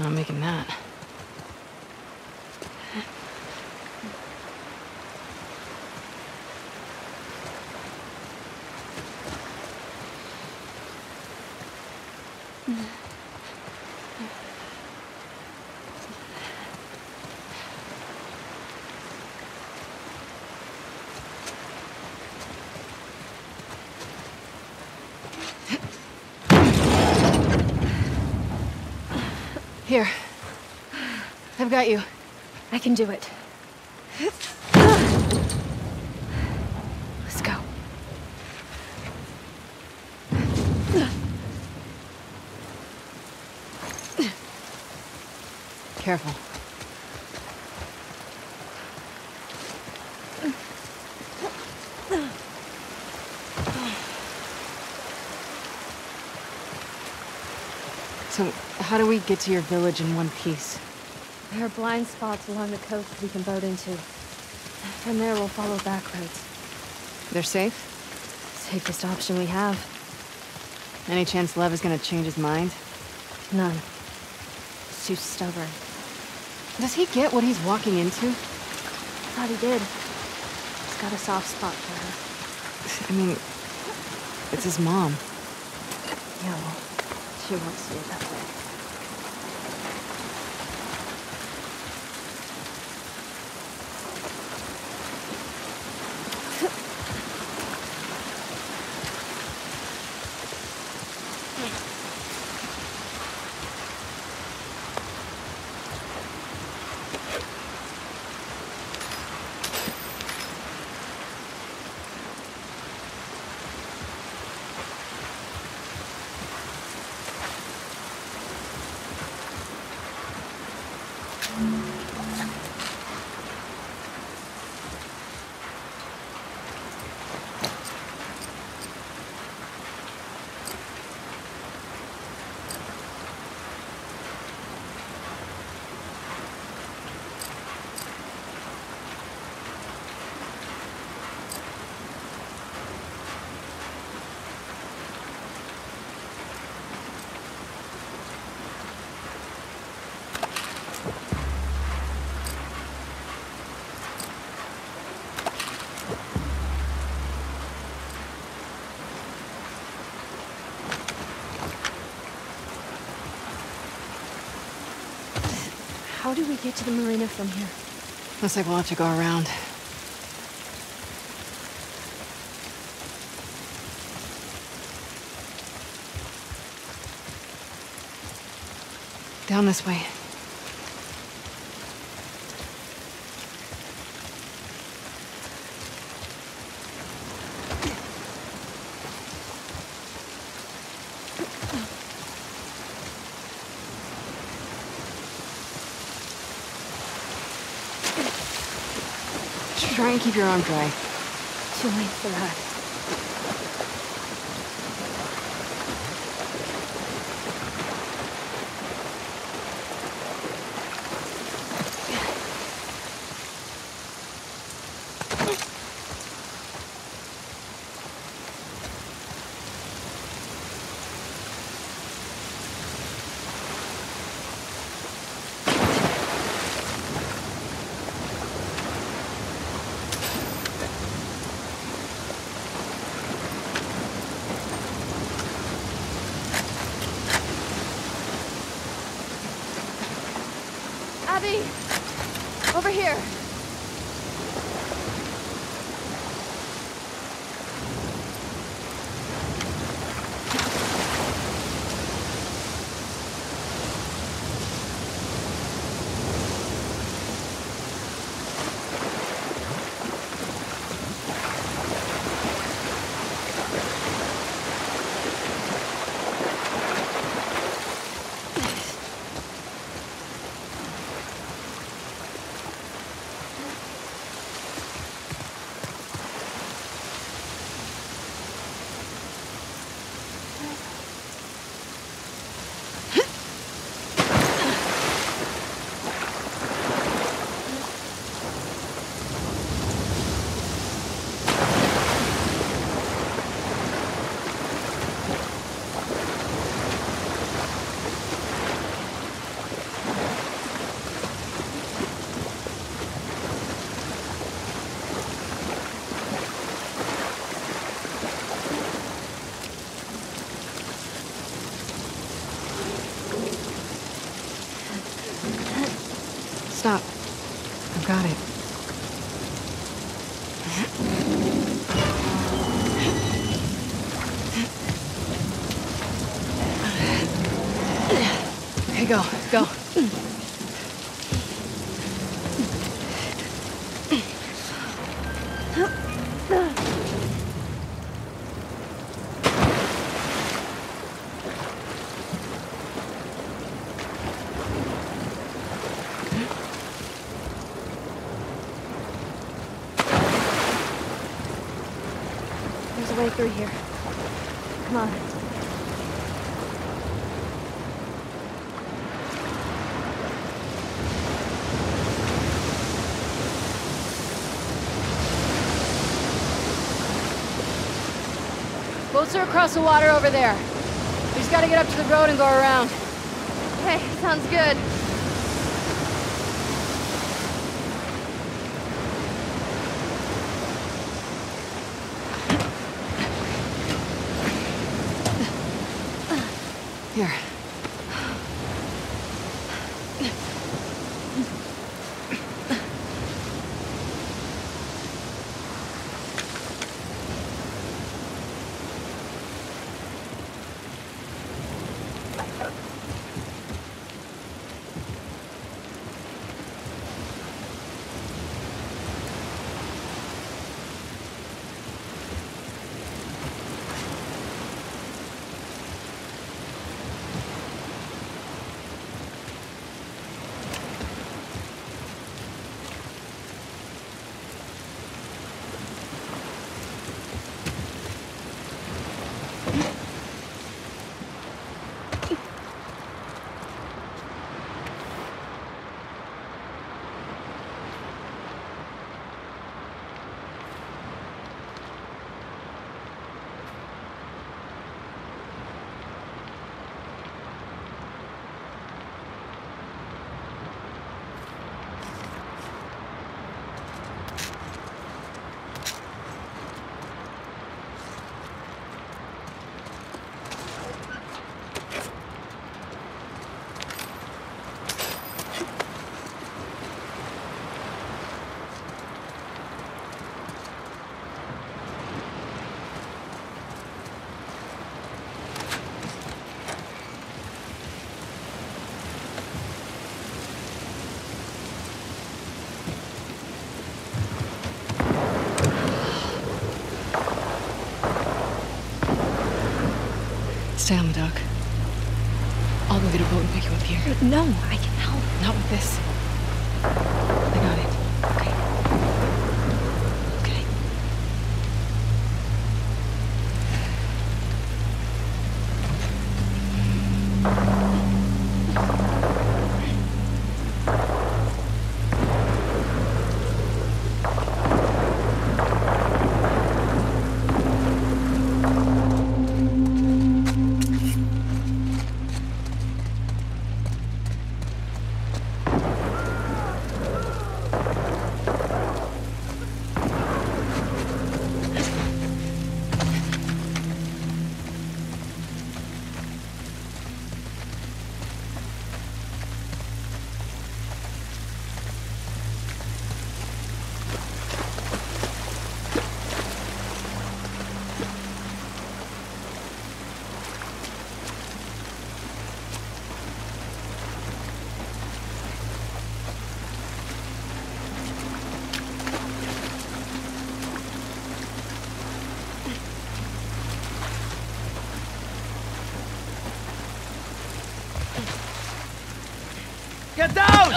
Not making that. Here. I've got you. I can do it. Let's go. Careful. So, how do we get to your village in one piece? There are blind spots along the coast we can boat into. From there, we'll follow back roads. They're safe? Safest option we have. Any chance Lev is gonna change his mind? None. He's too stubborn. Does he get what he's walking into? Thought he did. He's got a soft spot for her. I mean, it's his mom. Yeah, well, she won't see it that way. How do we get to the marina from here? Looks like we'll have to go around. Down this way. Try and keep your arm dry. Too late for that. Abby! Over here! stop. I've got it. Okay, go, go. There's a way through here. Come on. Boats are across the water over there. We just gotta get up to the road and go around. Okay, sounds good. Here. Stay on the dock. I'll go get a boat and pick you up here. No, I can help. Not with this. I got it. Okay. Okay. Get down!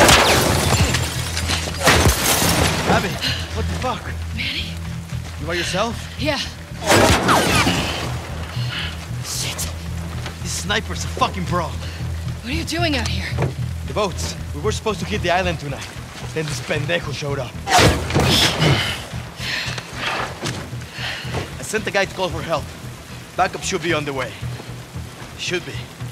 Abby, what the fuck? Manny? You by yourself? Yeah. Shit. This sniper's a fucking bro. What are you doing out here? The boats. We were supposed to hit the island tonight. Then this pendejo showed up. I sent the guy to call for help. Backup should be on the way. Should be.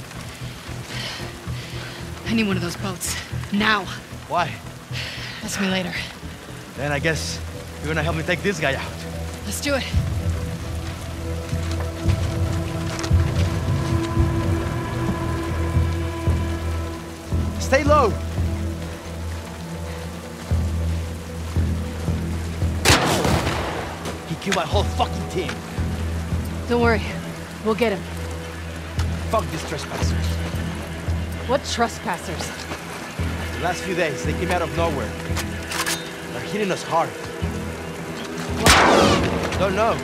I need one of those boats. Now. Why? Ask me later. Then I guess you're gonna help me take this guy out. Let's do it. Stay low. kill my whole fucking team. Don't worry. We'll get him. Fuck these trespassers. What trespassers? The last few days, they came out of nowhere. They're hitting us hard. What? Don't know.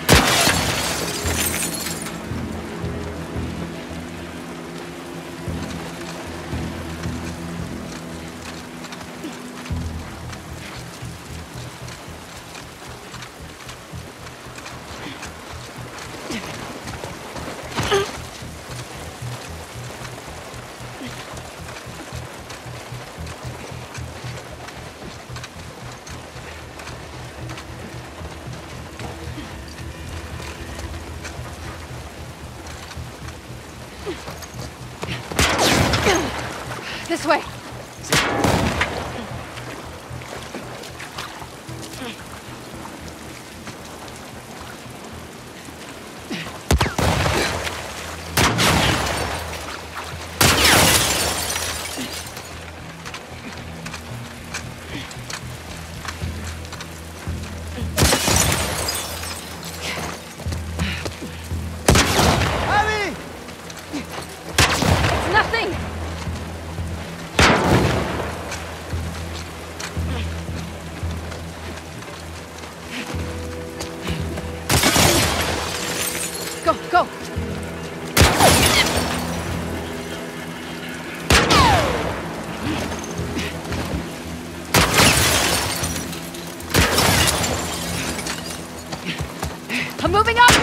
This way. Abby! It's nothing. Go, go! I'm moving up!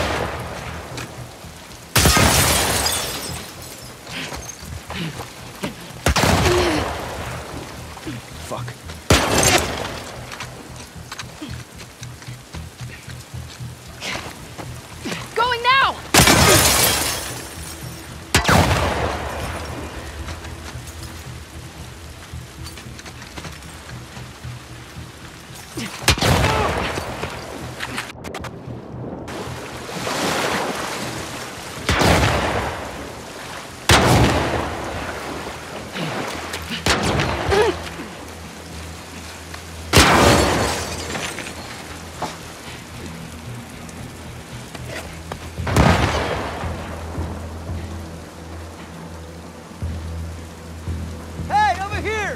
Fuck. Going now! Hey, over here!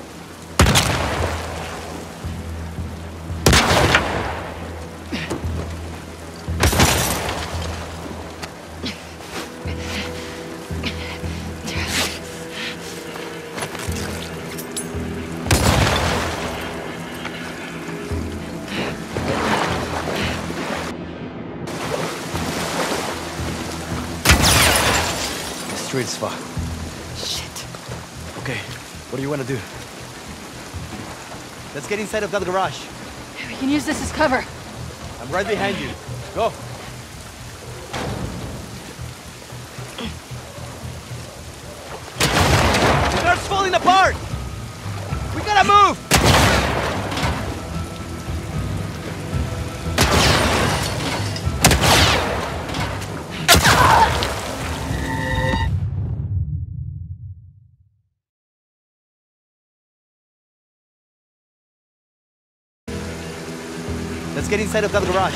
The street is fucked. Shit. Okay, what do you want to do? Let's get inside of that garage. We can use this as cover. I'm right behind you. Go. The car's falling apart! We gotta move! Let's get inside of that garage.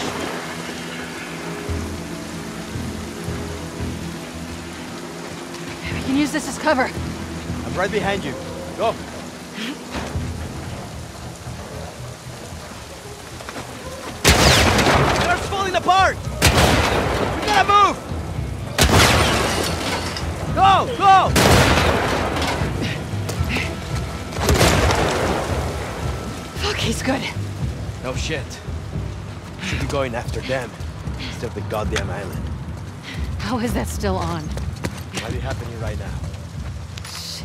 We can use this as cover. I'm right behind you. Go. The car's falling apart! We gotta move! Go! Go! Fuck, he's good. No shit. Should be going after them instead of the goddamn island. How is that still on? Might be happening right now. Shit.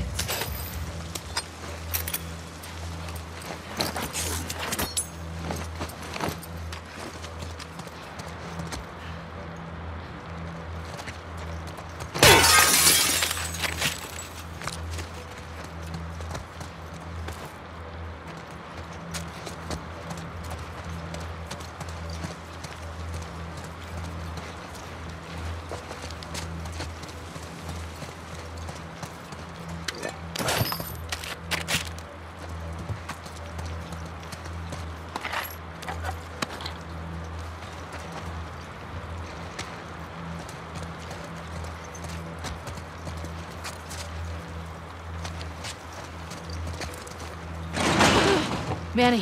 Manny.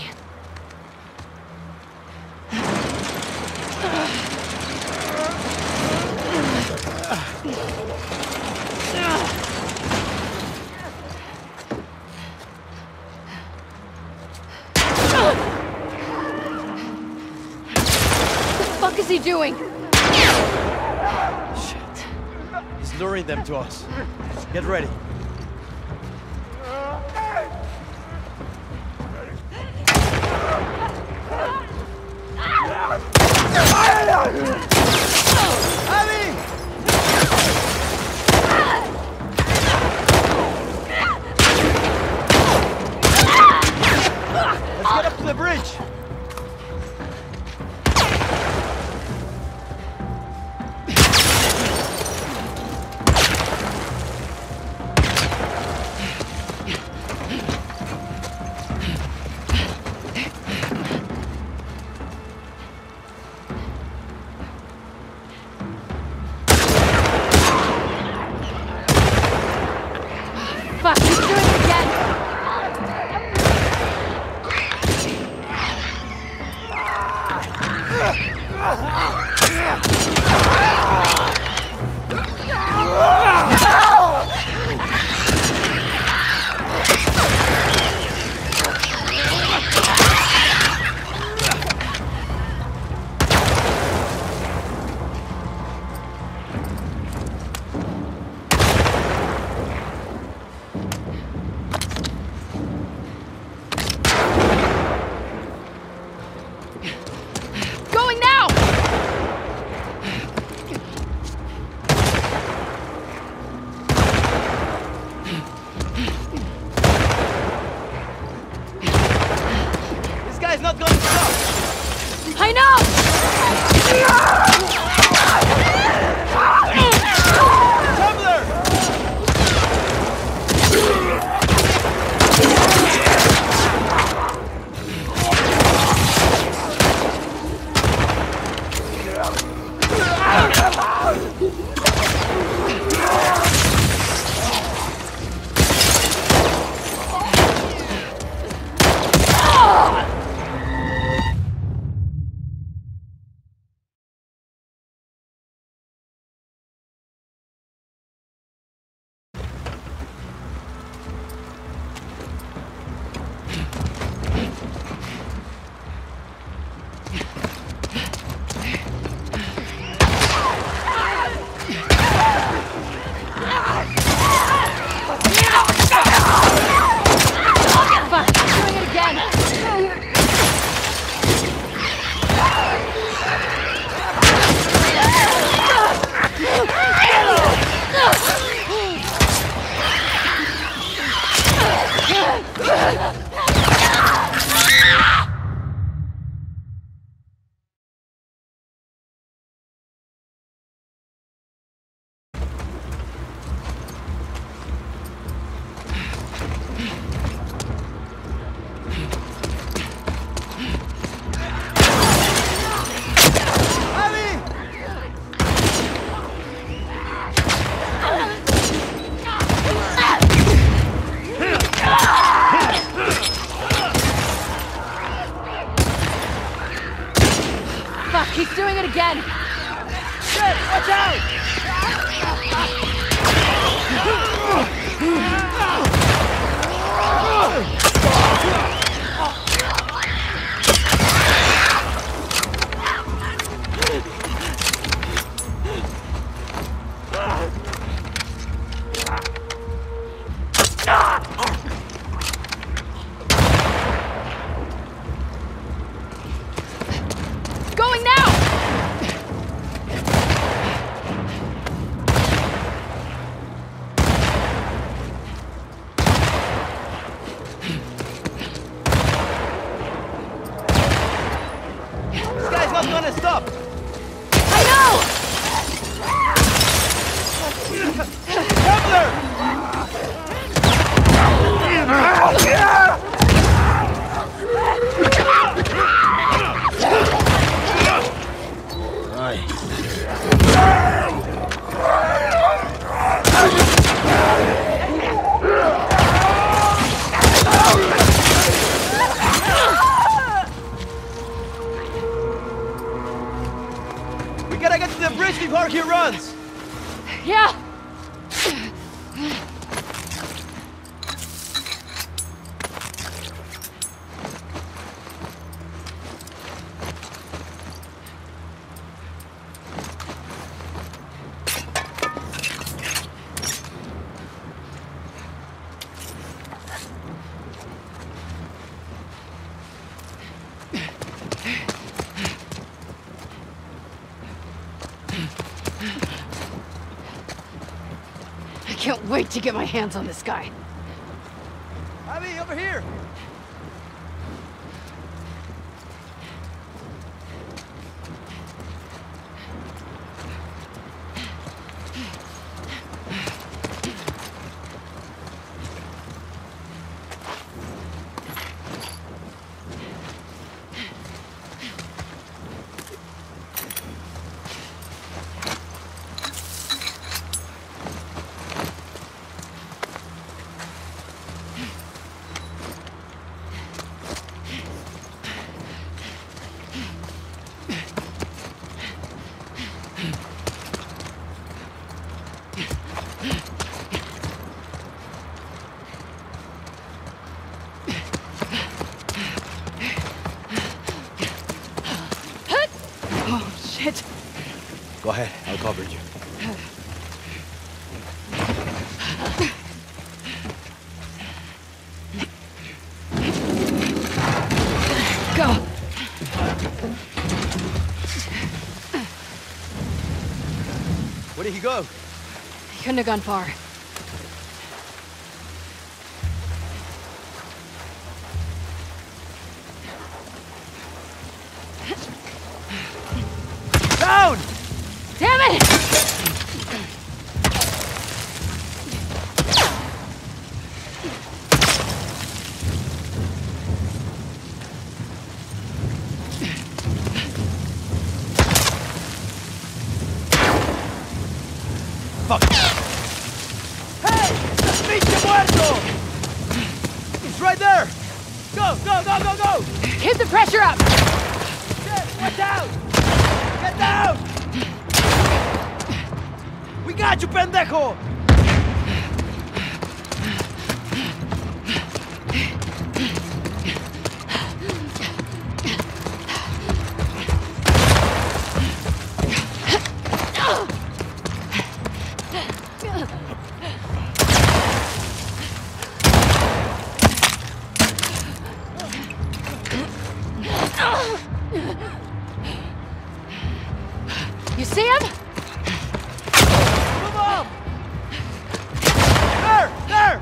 What is he doing? Shit. He's luring them to us. Get ready. Abby! Let's get up to the bridge. Fuck, he's doing it again! Going now! This guy's not going to stop. I know! Tumbler! Fuck, he's doing it again! Fuck, he's doing it again! Shit, watch out! Going now! This guy's not gonna stop. I know! Tumbler! Ah! can't wait to get my hands on this guy. Abby, over here! Go ahead, I'll cover you. Go! Where did he go? He couldn't have gone far. Down! Damn it! Fuck! Hey! Pinche muerto! He's right there! Go, go, go, go, go! Keep the pressure up! Shit, watch out! Get down! We got you, pendejo! You see him? Move on! There! There!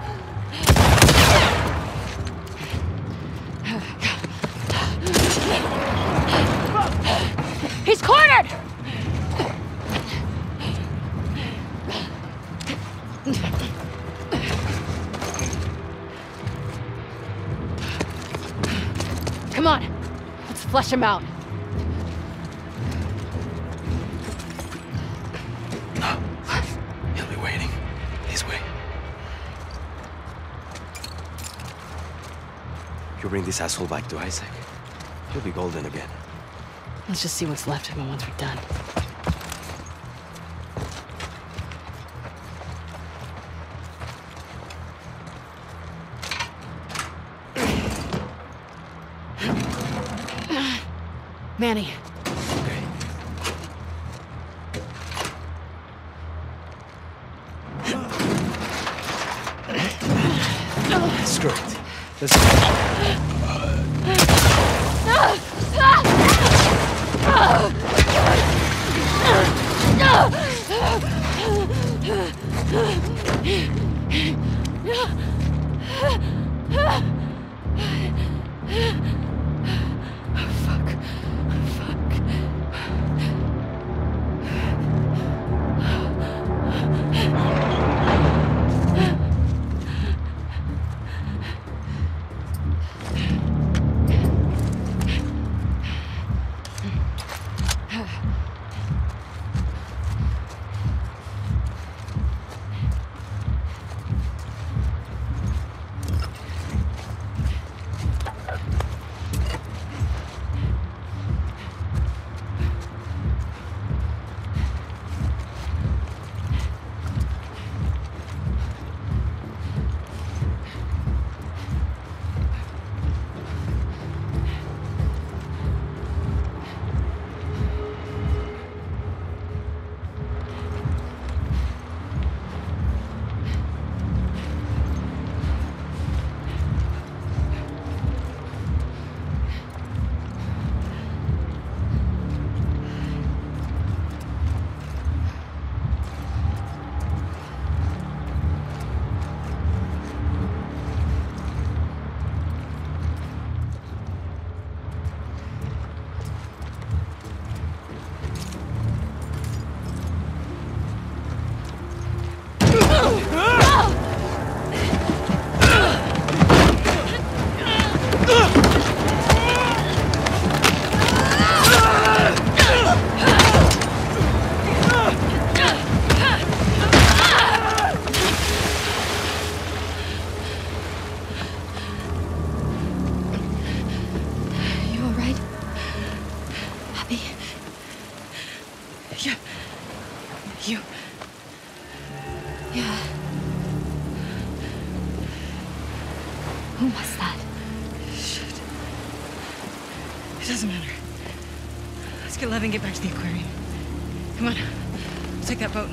He's cornered! Come on, let's flush him out. He'll be waiting. This way. You bring this asshole back to Isaac, he'll be golden again. Let's just see what's left of him once we're done. Manny. Okay. Screw it. Let's It doesn't matter. Let's get Lev and get back to the aquarium. Come on. We'll take that boat.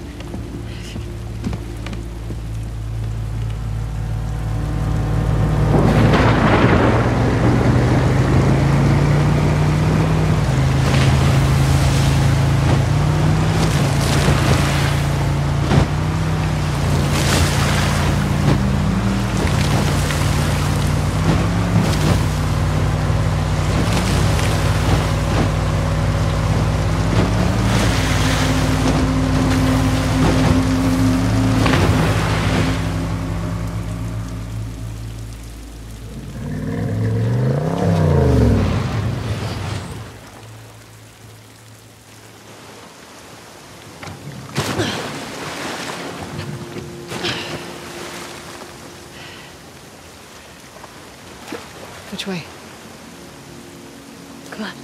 Which way? Come on.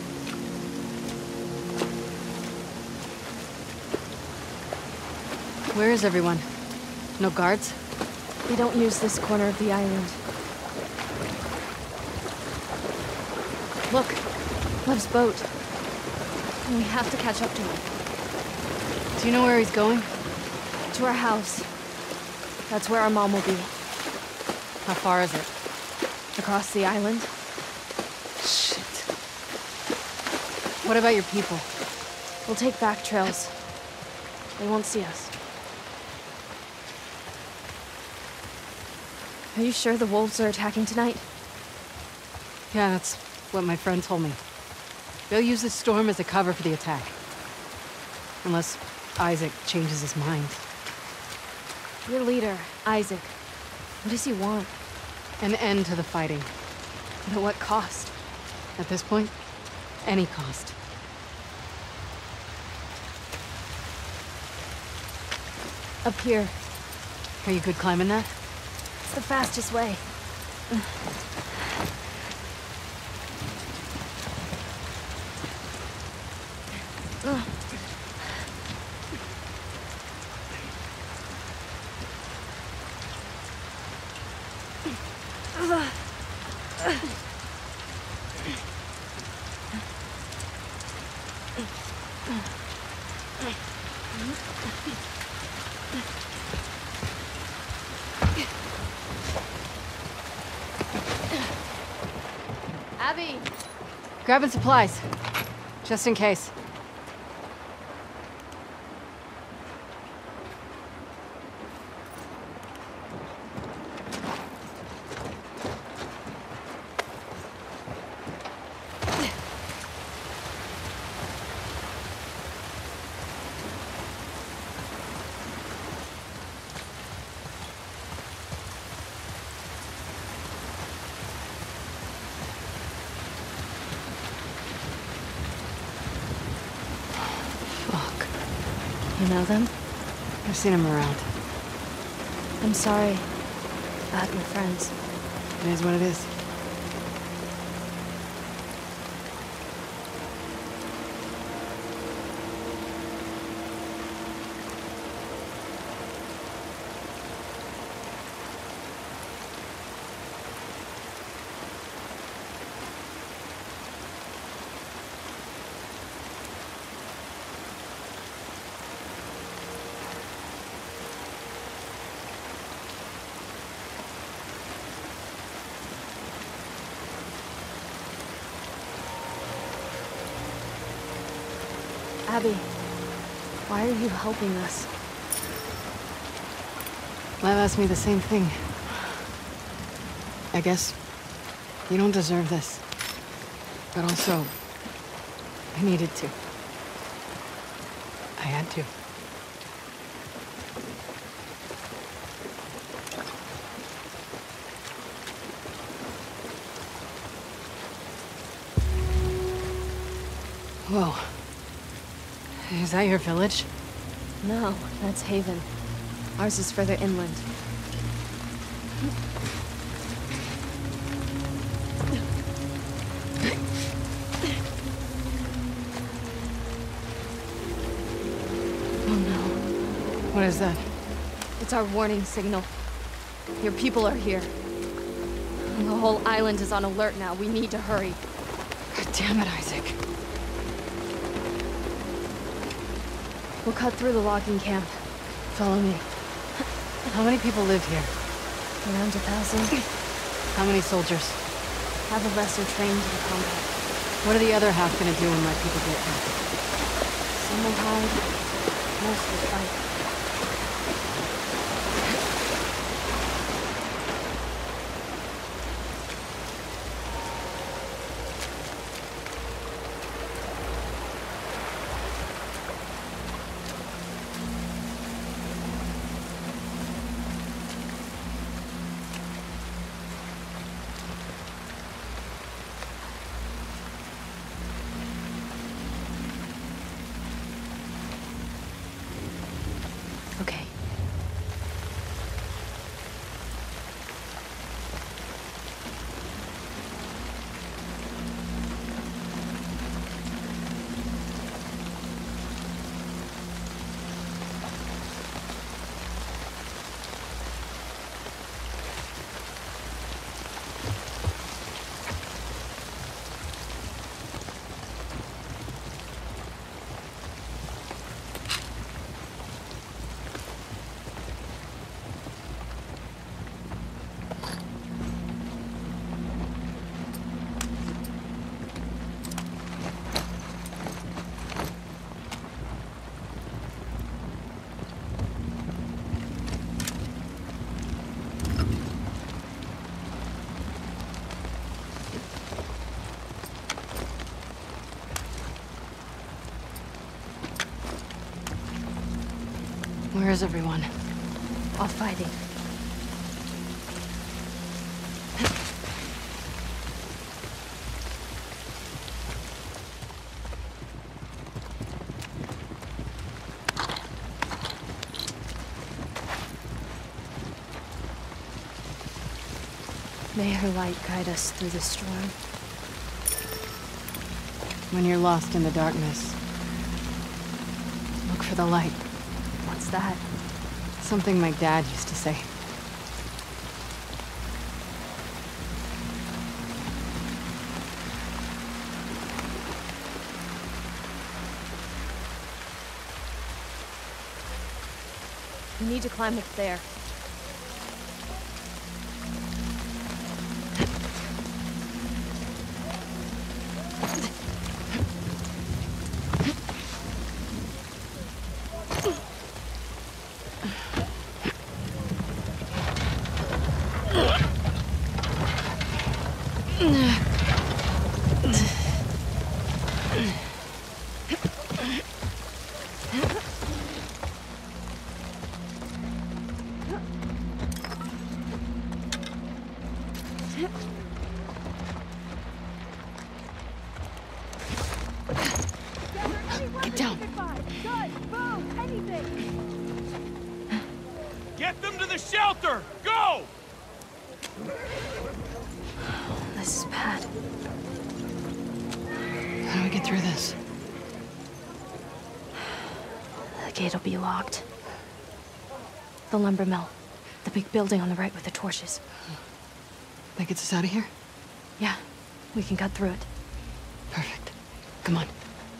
Where is everyone? No guards? We don't use this corner of the island. Look, Lev's boat. We have to catch up to him. Do you know where he's going? To our house. That's where our mom will be. How far is it? Across the island. Shit. What about your people? We'll take back trails. They won't see us. Are you sure the wolves are attacking tonight? Yeah, that's what my friend told me. They'll use the storm as a cover for the attack. Unless Isaac changes his mind. Your leader, Isaac. What does he want? An end to the fighting. But at what cost? At this point, any cost. Up here. Are you good climbing that? It's the fastest way. Abby! Grabbing supplies. Just in case. You know them? I've seen him around. I'm sorry about your friends. It is what it is. Abby, why are you helping us? Lev asked me the same thing. I guess you don't deserve this. But also, I needed to. I had to. Whoa. Is that your village? No, that's Haven. Ours is further inland. Oh no. What is that? It's our warning signal. Your people are here. The whole island is on alert now. We need to hurry. God damn it, Isaac. We'll cut through the logging camp. Follow me. How many people live here? Around 1,000. How many soldiers? Half of us are trained in combat. What are the other half gonna do when my people get here? Some will hide. Most will fight. Okay. Where is everyone? All fighting. May her light guide us through the storm. When you're lost in the darkness, look for the light. What's that? Something my dad used to say. We need to climb up there. Get down. Get them to the shelter! Go! This is bad. How do we get through this? The gate will be locked. The lumber mill. The big building on the right with the torches. That gets us out of here? Yeah, we can cut through it. Perfect. Come on.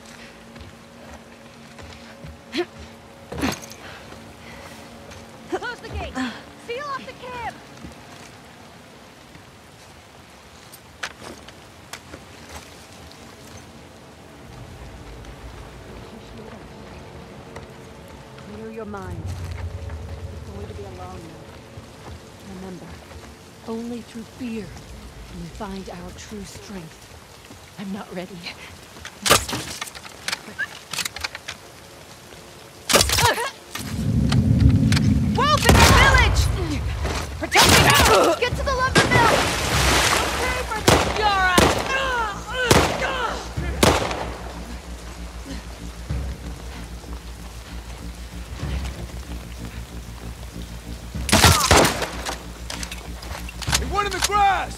Close the gate! Seal off the camp! Clear your mind. You're going to be alone now. Remember, only through fear can we find our true strength. I'm not ready. Wolf in the village! Protect me! Get to the lumber mill! Okay for this, Yara! Hey, one in the grass!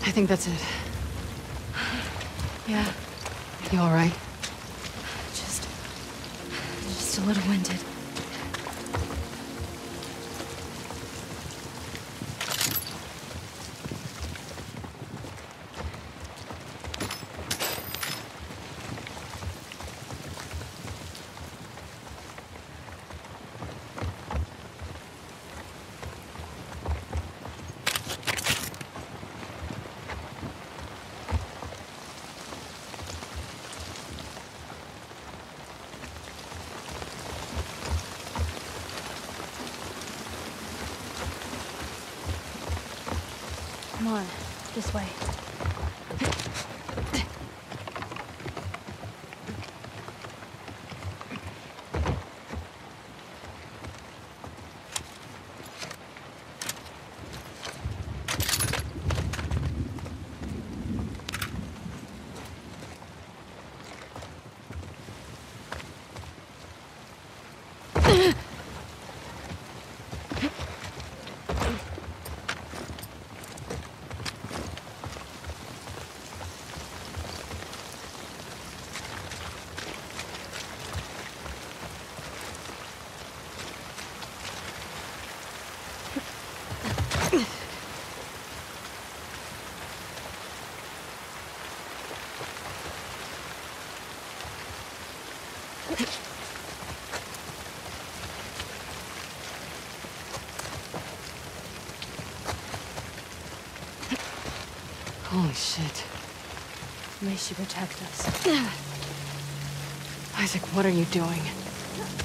I think that's it. Yeah, You all right? just a little winded. Come on, this way. Holy shit. May she protect us. Isaac, what are you doing?